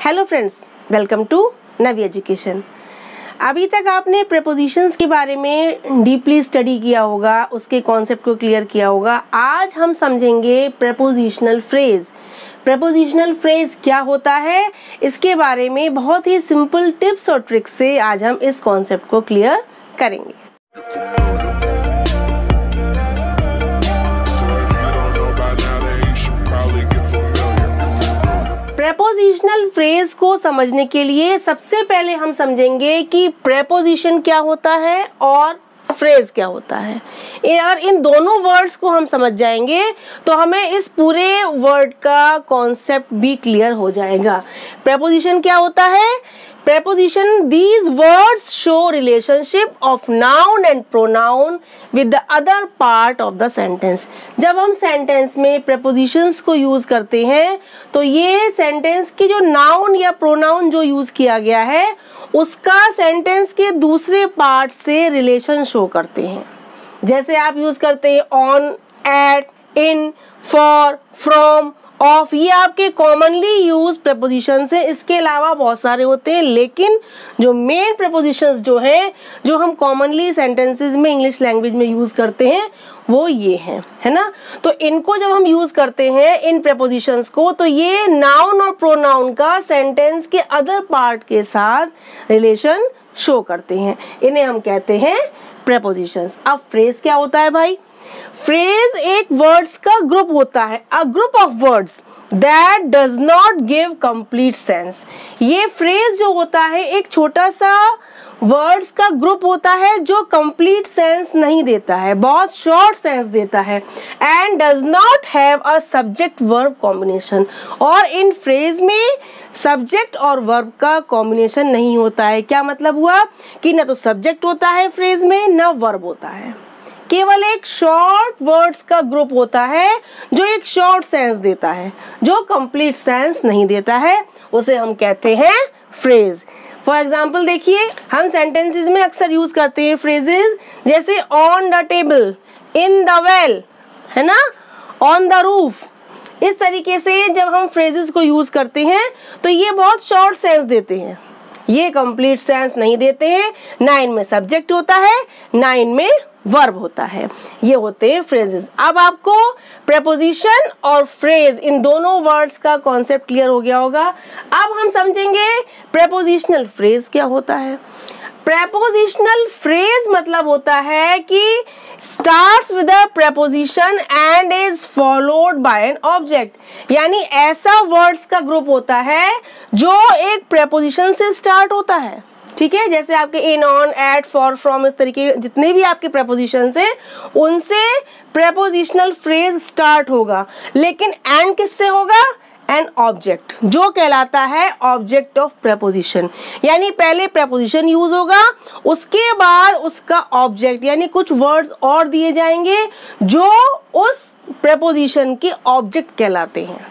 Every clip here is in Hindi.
Hello friends, welcome to Navi education. अभी तक आपने प्रेपोजिशंस के बारे में डीपली स्टडी किया होगा, उसके कॉन्सेप्ट को क्लियर किया होगा। आज हम समझेंगे प्रेपोजिशनल फ्रेज। प्रेपोजिशनल फ्रेज क्या होता है, इसके बारे में बहुत ही सिंपल टिप्स और ट्रिक्स से आज हम इस कॉन्सेप्ट को क्लियर करेंगे। प्रेपोजिशनल फ्रेज को समझने के लिए सबसे पहले हम समझेंगे कि प्रेपोजिशन क्या होता है और फ्रेज क्या होता है। और इन दोनों वर्ड्स को हम समझ जाएंगे तो हमें इस पूरे वर्ड का कॉन्सेप्ट भी क्लियर हो जाएगा। प्रेपोजिशन क्या होता है? Preposition, these words show relationship of noun and pronoun with the other part of the sentence। जब हम सेंटेंस में prepositions को यूज करते हैं तो ये सेंटेंस की जो नाउन या प्रोनाउन जो यूज किया गया है उसका सेंटेंस के दूसरे पार्ट से रिलेशन शो करते हैं। जैसे आप यूज करते हैं on, at, in, for, from, of, ये आपके कॉमनली यूज प्रेपोजिशंस हैं। इसके अलावा बहुत सारे होते हैं, लेकिन जो मेन प्रेपोजिशंस जो हैं, जो हम कॉमनली सेंटेंसेस में इंग्लिश लैंग्वेज में यूज करते हैं, वो ये हैं, है ना। तो इनको जब हम यूज करते हैं इन प्रेपोजिशंस को, तो ये नाउन और प्रोनाउन का सेंटेंस के अदर पार्ट के साथ रिलेशन शो करते हैं। इन्हें हम कहते हैं प्रेपोजिशंस। अब फ्रेज क्या होता है भाई? फ्रेज एक वर्ड्स का ग्रुप होता है, a group of words that does not give complete sense. ये फ्रेज जो होता है एक छोटा सा वर्ड्स का ग्रुप होता है जो कंप्लीट सेंस नहीं देता है, बहुत शॉर्ट सेंस देता है। And does not have a subject verb combination. और इन फ्रेज में सब्जेक्ट और वर्ब का कॉम्बिनेशन नहीं होता है। क्या मतलब हुआ कि ना तो सब्जेक्ट होता है फ्रेज में, ना वर्ब होता है। केवल एक शॉर्ट वर्ड्स का ग्रुप होता है जो एक शॉर्ट सेंस देता है, जो कंप्लीट सेंस नहीं देता है, उसे हम कहते हैं फ्रेज। फॉर एग्जाम्पल देखिए, हम सेंटेंसेस में अक्सर यूज करते हैं फ्रेजेस, जैसे on the table, in the well, है ना, ऑन द रूफ। इस तरीके से जब हम फ्रेजेस को यूज करते हैं तो ये बहुत शॉर्ट सेंस देते हैं, ये कंप्लीट सेंस नहीं देते हैं। ना इनमें सब्जेक्ट होता है, ना इनमें वर्ब होता है। ये होते हैं फ्रेजेस। अब आपको प्रेपोजिशन और फ्रेज इन दोनों वर्ड्स का कॉन्सेप्ट क्लियर हो गया होगा। अब हम समझेंगे प्रेपोजिशनल फ्रेज क्या होता है। प्रेपोजिशनल फ्रेज मतलब होता है कि starts with a preposition and is followed by an object. यानी ऐसा वर्ड्स का ग्रुप होता है जो एक प्रेपोजिशन से स्टार्ट होता है, ठीक है। जैसे आपके in, on, at, for, from, इस तरीके जितने भी आपके प्रेपोजिशंस हैं उनसे प्रेपोजिशनल फ्रेज स्टार्ट होगा, लेकिन एंड किससे होगा? एन ऑब्जेक्ट, जो कहलाता है ऑब्जेक्ट ऑफ प्रेपोजिशन। यानी पहले प्रेपोजिशन यूज होगा, उसके बाद उसका ऑब्जेक्ट यानी कुछ वर्ड्स और दिए जाएंगे जो उस प्रेपोजिशन के ऑब्जेक्ट कहलाते हैं।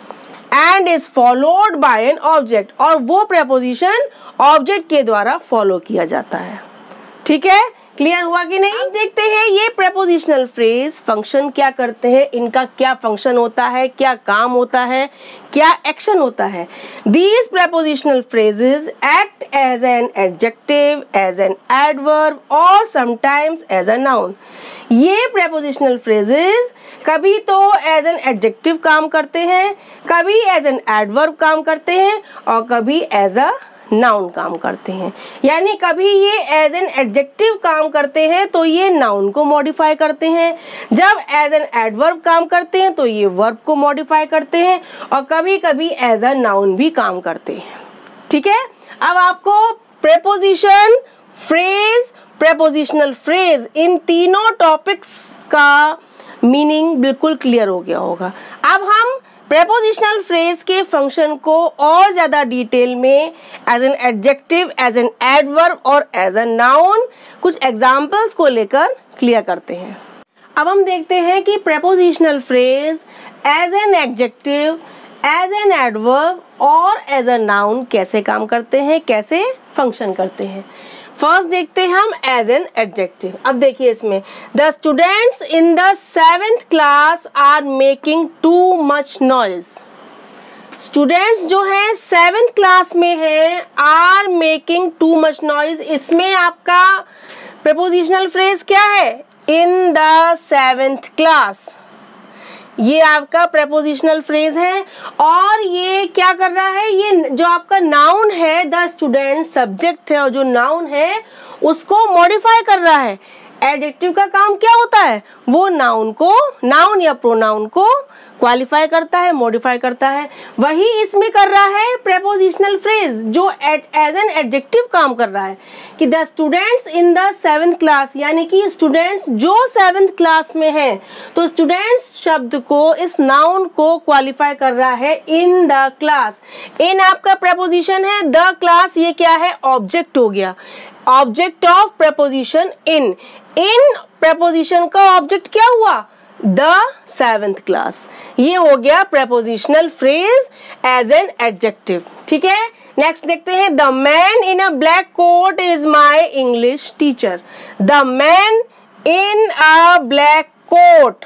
And is followed by an object, और वो प्रेपोजिशन ऑब्जेक्ट के द्वारा फॉलो किया जाता है। ठीक है, क्लियर हुआ कि नहीं? अब देखते हैं ये प्रेपोजिशनल फ्रेज फंक्शन क्या करते हैं, इनका क्या फंक्शन होता है, क्या काम होता है, क्या एक्शन होता है। These prepositional phrases act as an adjective, as an adverb or sometimes as a noun। ये prepositional phrases कभी तो as an adjective काम करते हैं, कभी as an adverb काम करते हैं, और कभी as a नाउन काम करते हैं। यानी कभी ये एज एन एडजेक्टिव काम करते हैं तो ये नाउन को मॉडिफाई करते हैं, जब एज एन एडवर्ब काम करते हैं तो ये वर्ब को मॉडिफाई करते हैं, और कभी कभी एज अ नाउन भी काम करते हैं। ठीक है, अब आपको प्रेपोजिशन, फ्रेज, प्रेपोजिशनल फ्रेज इन तीनों टॉपिक्स का मीनिंग बिल्कुल क्लियर हो गया होगा। अब हम प्रेपोजिशनल फ्रेज के फंक्शन को और ज्यादा डिटेल में as an adjective, as an adverb और एज अ नाउन कुछ एग्जांपल्स को लेकर क्लियर करते हैं। अब हम देखते हैं कि prepositional phrase as an adjective, as an adverb और एज अ नाउन कैसे काम करते हैं, कैसे फंक्शन करते हैं। फर्स्ट देखते हैं हम एज एन एडजेक्टिव। अब देखिए इसमें, the students in the 7th class are making too much noise. Students जो हैं 7th क्लास में हैं are making too much noise, इसमें आपका प्रेपोजिशनल फ्रेज क्या है? In the 7th class. ये आपका प्रेपोजिशनल फ्रेज है और ये क्या कर रहा है? ये जो आपका नाउन है द स्टूडेंट सब्जेक्ट है और जो नाउन है उसको मॉडिफाई कर रहा है। एडजेक्टिव का काम क्या होता है? वो नाउन या प्रोनाउन को क्वालिफाई करता है, मॉडिफाई करता है। वही इसमें कर रहा है प्रेपोजिशनल फ्रेज जो एज एन एडजेक्टिव काम कर रहा है कि the students in the 7th class, यानी कि स्टूडेंट्स जो 7th क्लास में हैं। तो स्टूडेंट्स शब्द को, इस नाउन को क्वालिफाई कर रहा है इन द क्लास। इन आपका प्रेपोजिशन है, द क्लास ये क्या है? ऑब्जेक्ट हो गया, object of preposition in. In preposition का ऑब्जेक्ट क्या हुआ? The 7th class. ये हो गया prepositional phrase as an adjective. ठीक है, नेक्स्ट देखते हैं। The man in a black coat is my English teacher. The man in a black coat,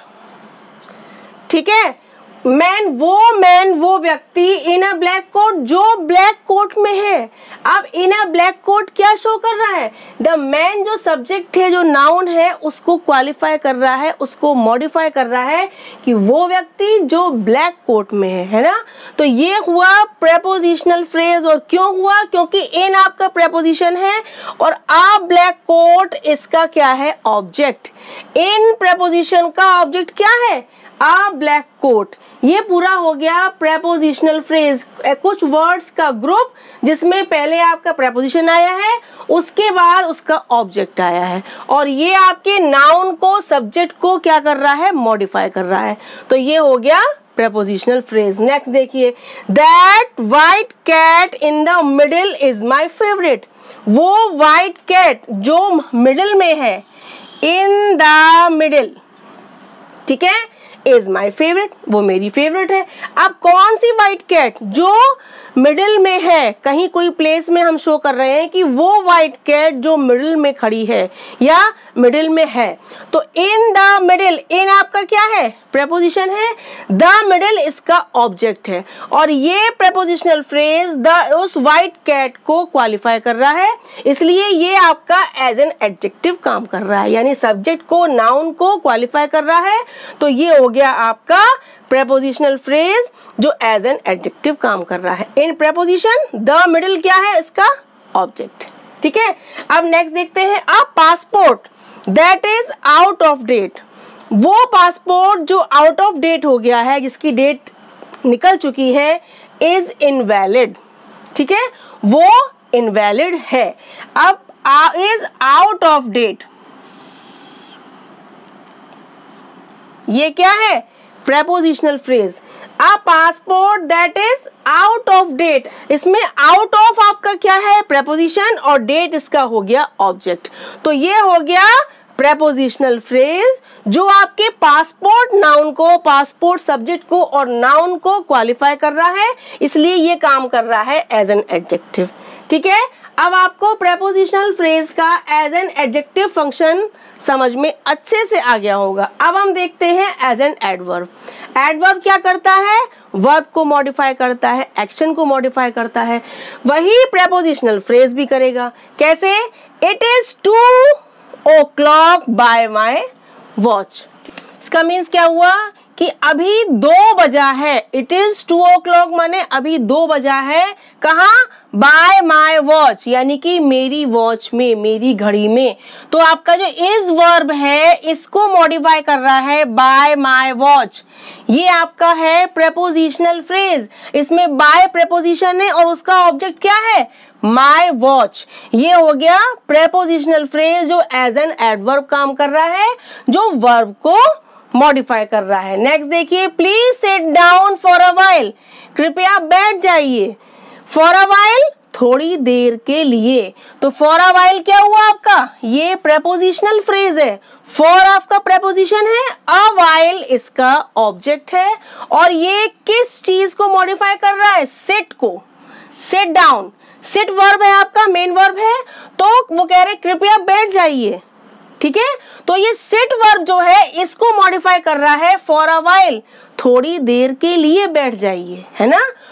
ठीक है, मैन वो व्यक्ति, इन अ ब्लैक कोट जो ब्लैक कोट में है। अब इन अ ब्लैक कोट क्या शो कर रहा है? द मैन जो सब्जेक्ट है, जो नाउन है, उसको क्वालिफाई कर रहा है, उसको मॉडिफाई कर रहा है कि वो व्यक्ति जो ब्लैक कोट में है ना। तो ये हुआ प्रेपोजिशनल फ्रेज। और क्यों हुआ? क्योंकि इन आपका प्रेपोजिशन है और आ ब्लैक कोट इसका क्या है? ऑब्जेक्ट। इन प्रेपोजिशन का ऑब्जेक्ट क्या है? A black coat. ये पूरा हो गया प्रेपोजिशनल फ्रेज, कुछ वर्ड्स का ग्रुप जिसमें पहले आपका प्रेपोजिशन आया है, उसके बाद उसका ऑब्जेक्ट आया है और ये आपके नाउन को, सब्जेक्ट को क्या कर रहा है? मॉडिफाई कर रहा है। तो ये हो गया प्रेपोजिशनल फ्रेज। नेक्स्ट देखिए, that white cat in the middle is my favourite. वो वाइट कैट जो मिडिल में है, इन द मिडिल, ठीक है, इज माई फेवरेट, वो मेरी फेवरेट है। अब कौन सी व्हाइट कैट? जो मिडिल में है, कहीं कोई प्लेस में हम शो कर रहे हैं कि वो व्हाइट कैट जो मिडिल में खड़ी है या मिडिल में है। तो इन द मिडिल, इन आपका क्या है? प्रेपोजिशन है, द मिडिल इसका ऑब्जेक्ट है और ये प्रेपोजिशनल फ्रेज उस व्हाइट कैट को क्वालिफाई कर रहा है, इसलिए ये आपका एज एन एडजेक्टिव काम कर रहा है, यानी सब्जेक्ट को, नाउन को क्वालिफाई कर रहा है। तो ये हो गया आपका प्रेपोजिशनल फ्रेज जो एज एन एडजेक्टिव काम कर रहा है। इन प्रेपोजिशन द मिडिल क्या है? इसका ऑब्जेक्ट। ठीक है, अब नेक्स्ट देखते हैं। A passport that is out of date. वो पासपोर्ट जो आउट ऑफ डेट हो गया है, जिसकी डेट निकल चुकी है, इज इनवैलिड। ठीक है, वो इनवैलिड है। अब इज आउट ऑफ डेट, ये क्या है? Prepositional phrase. A passport that is out of date, इसमें आउट ऑफ आपका क्या है? प्रेपोजिशन और डेट इसका हो गया ऑब्जेक्ट। तो ये हो गया प्रेपोजिशनल फ्रेज जो आपके पासपोर्ट नाउन को, पासपोर्ट सब्जेक्ट को और नाउन को क्वालिफाई कर रहा है, इसलिए ये काम कर रहा है एज एन एडजेक्टिव। ठीक है, अब आपको प्रेपोजिशनल फ्रेज का एज एन एडजेक्टिव फंक्शन समझ में अच्छे से आ गया होगा। अब हम देखते हैं एज एन एडवर्ब। एडवर्ब क्या करता है? वर्ब को मॉडिफाई करता है, एक्शन को मॉडिफाई करता है। वही प्रेपोजिशनल फ्रेज भी करेगा। कैसे? It is 2 o'clock by my watch. इसका मीन्स क्या हुआ कि अभी 2 बजा है। इट इज 2 o'clock माने अभी 2 बजा है। कहाँ? बाय माई वॉच, यानी कि मेरी वॉच में, मेरी घड़ी में। तो आपका जो इज वर्ब है इसको मॉडिफाई कर रहा है बाय माई वॉच। ये आपका है प्रेपोजिशनल फ्रेज। इसमें बाय प्रेपोजिशन है और उसका ऑब्जेक्ट क्या है? My watch. ये हो गया प्रेपोजिशनल फ्रेज जो एज एन एडवर्ब काम कर रहा है, जो वर्ब को मॉडिफाई कर रहा है। नेक्स्ट देखिए, please sit down for a while, कृपया बैठ जाइए। फॉर अ व्हाइल, थोड़ी देर के लिए। तो फॉर अ व्हाइल क्या हुआ आपका? ये प्रेपोजिशनल फ्रेज है। फॉर आपका प्रेपोजिशन है, अ व्हाइल इसका ऑब्जेक्ट है और ये किस चीज को मॉडिफाई कर रहा है? सिट को। सिट डाउन, सिट वर्ब है आपका, मेन वर्ब है, तो वो कह रहे कृपया बैठ जाइए। ठीक है, तो ये सिट वर्ब जो है इसको मॉडिफाई कर रहा है फॉर अ व्हाइल, थोड़ी देर के लिए बैठ जाइए, है ना।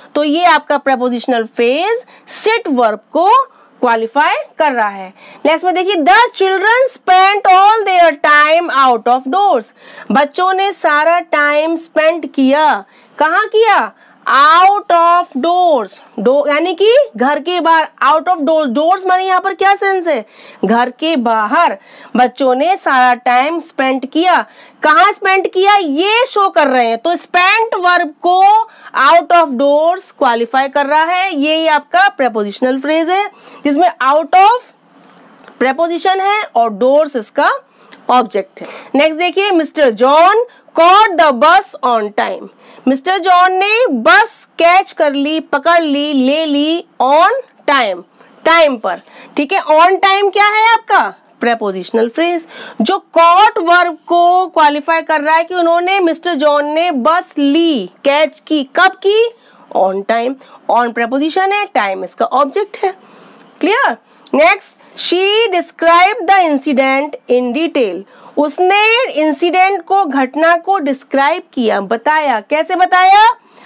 तो ये आपका prepositional phrase sit verb को क्वालिफाई कर रहा है। नेक्स्ट में देखिए, the children spent all their time out of doors. बच्चों ने सारा टाइम स्पेंड किया, कहाँ किया? आउट ऑफ डोर्स, यानी कि घर के बाहर। आउट ऑफ डोर्स, डोर्स माने यहाँ पर क्या सेंस है? घर के बाहर बच्चों ने सारा टाइम स्पेंड किया। कहाँ स्पेंड किया ये शो कर रहे हैं, तो स्पेंट वर्ब को आउट ऑफ डोर्स क्वालिफाई कर रहा है। ये आपका प्रेपोजिशनल फ्रेज है जिसमें आउट ऑफ प्रेपोजिशन है और डोर्स इसका ऑब्जेक्ट है। नेक्स्ट देखिए, mister John caught the bus on time. Mister John ने बस कैच कर ली, पकड़ ली, ले ली ऑन टाइम, टाइम पर। ठीक है, ऑन टाइम क्या है आपका? प्रेपोजिशनल फ्रेज जो कॉट वर्ब को क्वालिफाई कर रहा है कि उन्होंने, मिस्टर जॉन ने बस ली, कैच की, कब की? On time. ऑन प्रेपोजिशन है, टाइम इसका ऑब्जेक्ट है। Clear? Next, she describe the incident in detail. उसने इंसिडेंट को, घटना को डिस्क्राइब किया, बताया। कैसे बताया?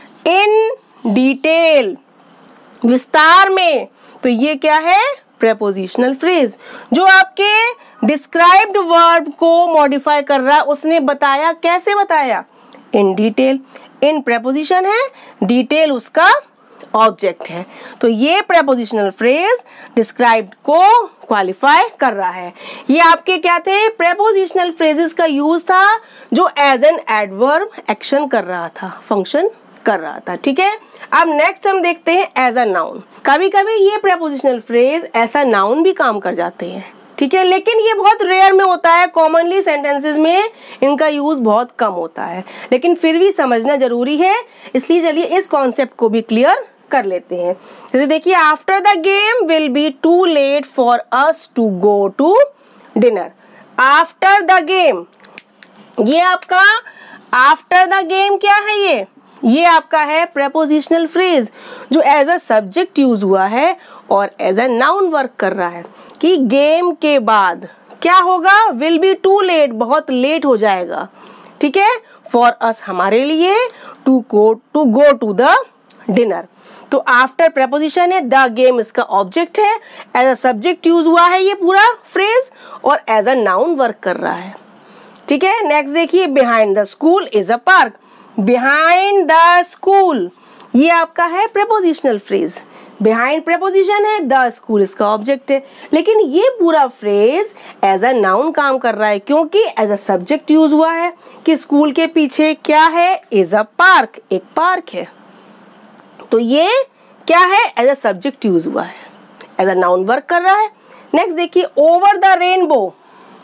इन डिटेल, विस्तार में। तो ये क्या है? प्रेपोजिशनल फ्रेज जो आपके डिस्क्राइब्ड वर्ब को मॉडिफाई कर रहा है। उसने बताया, कैसे बताया? In detail. इन प्रेपोजिशन है, डिटेल उसका ऑब्जेक्ट है। तो ये प्रेपोजिशनल फ्रेज डिस्क्राइब्ड को क्वालिफाई कर रहा है। ये आपके क्या थे? प्रेपोजिशनल फ्रेजेस का यूज था जो एज एन एडवर्ब एक्शन कर रहा था, फंक्शन कर रहा था। ठीक है, अब नेक्स्ट हम देखते हैं एज अ नाउन। कभी कभी ये प्रेपोजिशनल फ्रेज ऐसा नाउन भी काम कर जाते हैं। ठीक है, लेकिन ये बहुत रेयर में होता है। कॉमनली सेंटेंसेस में इनका यूज बहुत कम होता है, लेकिन फिर भी समझना जरूरी है। इसलिए चलिए इस कॉन्सेप्ट को भी क्लियर कर लेते हैं। जैसे देखिए, after the game will be too late for us to go to dinner. After the game, ये आपका आफ्टर द गेम क्या है? ये आपका है प्रेपोजिशनल फ्रेज जो एज अ सब्जेक्ट यूज हुआ है और एज अ नाउन वर्क कर रहा है कि गेम के बाद क्या होगा? विल बी टू लेट, बहुत लेट हो जाएगा। ठीक है, फॉर अस, हमारे लिए, to go to the dinner. तो आफ्टर प्रेपोजिशन है, द गेम इसका ऑब्जेक्ट है, एज अ सब्जेक्ट यूज हुआ है ये पूरा फ्रेज और एज अ नाउन वर्क कर रहा है। ठीक है, नेक्स्ट देखिए, behind the school is a park. Behind the school ये आपका है प्रेपोजिशनल फ्रेज। बिहाइंड प्रेपोजिशन है, द स्कूल इसका ऑब्जेक्ट है, लेकिन ये पूरा फ्रेज एज अ नाउन काम कर रहा है क्योंकि एज अ सब्जेक्ट यूज हुआ है कि स्कूल के पीछे क्या है? इज अ पार्क, एक पार्क है। तो ये क्या है? एज अ सब्जेक्ट यूज हुआ है, एज अ नाउन वर्क कर रहा है। नेक्स्ट देखिए, ओवर द रेनबो।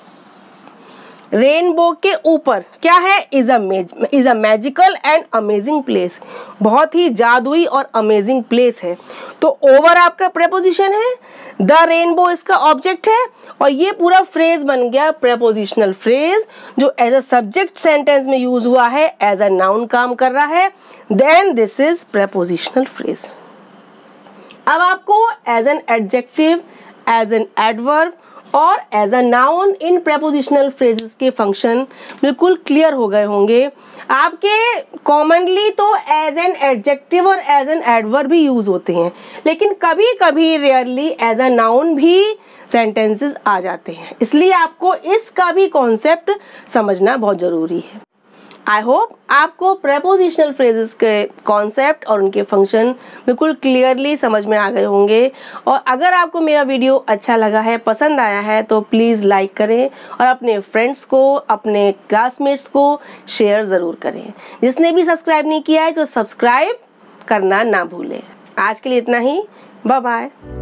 रेनबो के ऊपर क्या है? Is a magical and amazing place. बहुत ही जादुई और अमेजिंग प्लेस है। तो ओवर आपका प्रेपोजिशन है, द रेनबो इसका ऑब्जेक्ट है और ये पूरा फ्रेज बन गया प्रेपोजिशनल फ्रेज जो एज अ सब्जेक्ट सेंटेंस में यूज हुआ है, एज अ नाउन काम कर रहा है। Then this is prepositional phrase. अब आपको as an adjective, as an adverb और एज अ नाउन इन प्रेपोजिशनल फ्रेजेस के फंक्शन बिल्कुल क्लियर हो गए होंगे। आपके कॉमनली तो एज एन एडजेक्टिव और एज एन एडवर्ब भी यूज होते हैं, लेकिन कभी कभी रेयरली एज अ नाउन भी सेंटेंसेस आ जाते हैं। इसलिए आपको इसका भी कॉन्सेप्ट समझना बहुत जरूरी है। आई होप आपको प्रेपोजिशनल फ्रेजेस के कॉन्सेप्ट और उनके फंक्शन बिल्कुल क्लियरली समझ में आ गए होंगे। और अगर आपको मेरा वीडियो अच्छा लगा है, पसंद आया है, तो प्लीज़ लाइक करें और अपने फ्रेंड्स को, अपने क्लासमेट्स को शेयर ज़रूर करें। जिसने भी सब्सक्राइब नहीं किया है तो सब्सक्राइब करना ना भूलें। आज के लिए इतना ही, बाय बाय।